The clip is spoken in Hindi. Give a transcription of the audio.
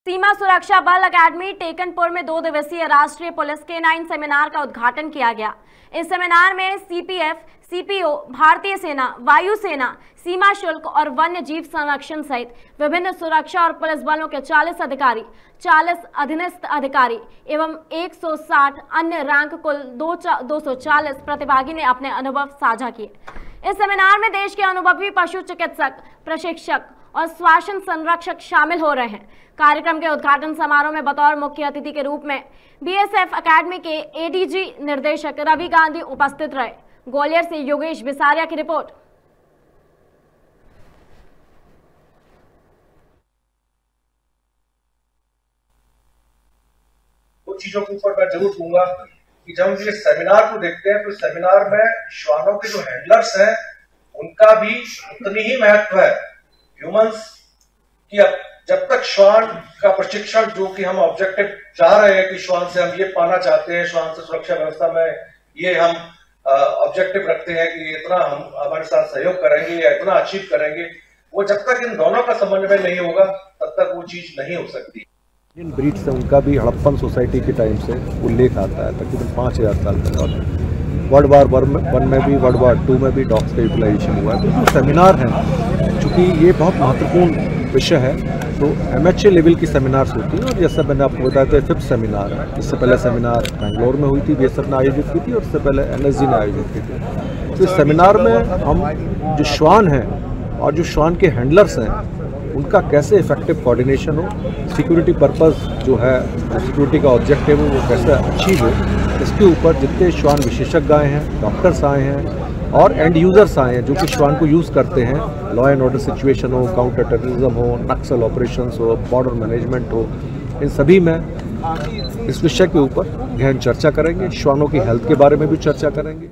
सीमा सुरक्षा बल अकेडमी टेकनपुर में 2 दिवसीय राष्ट्रीय पुलिस K9 सेमिनार का उद्घाटन किया गया। इस सेमिनार में सीपीएफ, सीपीओ, भारतीय सेना, वायुसेना, सीमा शुल्क और वन्य जीव संरक्षण सहित विभिन्न सुरक्षा और पुलिस बलों के 40 अधिकारी, 40 अधीनस्थ अधिकारी एवं 160 अन्य रैंक कुल 240 प्रतिभागी ने अपने अनुभव साझा किए। इस सेमिनार में देश के अनुभवी पशु चिकित्सक, प्रशिक्षक और श्वासन संरक्षक शामिल हो रहे हैं। कार्यक्रम के उद्घाटन समारोह में बतौर मुख्य अतिथि के रूप में बीएसएफ अकेडमी के एडीजी निर्देशक रवि गांधी उपस्थित रहे। ग्वालियर से योगेश बिसारिया की रिपोर्ट। कुछ चीजों के ऊपर मैं जरूर कहूंगा कि जब हम ये सेमिनार को देखते हैं तो सेमिनार में श्वानों के जो हैंडलर्स हैं उनका भी उतनी ही महत्व है। ह्यूमंस की जब तक श्वान का प्रशिक्षण, जो कि हम ऑब्जेक्टिव चाह रहे हैं कि श्वान से हम ये पाना चाहते हैं, श्वान से सुरक्षा व्यवस्था में ये हम ऑब्जेक्टिव रखते हैं कि इतना हम हमारे साथ सहयोग करेंगे या इतना अचीव करेंगे, वो जब तक इन दोनों का समन्वय नहीं होगा तब तक वो चीज नहीं हो सकती। इन ब्रीड्स से उनका भी हड़प्पन सोसाइटी के टाइम से उल्लेख आता है। तकरीबन 5000 साल तक वर्ल्ड वार 1 में भी, वर्ल्ड वार 2 में भी डॉग्स का यूटिलाइजेशन हुआ है। तो जो सेमिनार हैं, चूँकि ये बहुत महत्वपूर्ण विषय है, तो MHA लेवल की सेमिनार्स होती हैं। और जैसा मैंने आपको बताया था, 5th सेमिनार है। इससे पहले सेमिनार बेंगलोर में हुई थी, BSF ने आयोजित की थी, और इससे पहले NSG ने आयोजित की थी। तो इस सेमिनार में हम जो श्वान हैं और जो श्वान के हैंडलर्स हैं उनका कैसे इफेक्टिव कोऑर्डिनेशन हो, सिक्योरिटी पर्पस जो है, सिक्योरिटी का ऑब्जेक्टिव वो कैसे अचीव हो, इसके ऊपर जितने श्वान विशेषज्ञ आए हैं, डॉक्टर्स आए हैं और एंड यूज़र्स आए हैं जो कि श्वान को यूज़ करते हैं, लॉ एंड ऑर्डर सिचुएशन हो, काउंटर टेररिज्म हो, नक्सल ऑपरेशंस हो, बॉर्डर मैनेजमेंट हो, इन सभी में इस विषय के ऊपर गहन चर्चा करेंगे। श्वानों की हेल्थ के बारे में भी चर्चा करेंगे।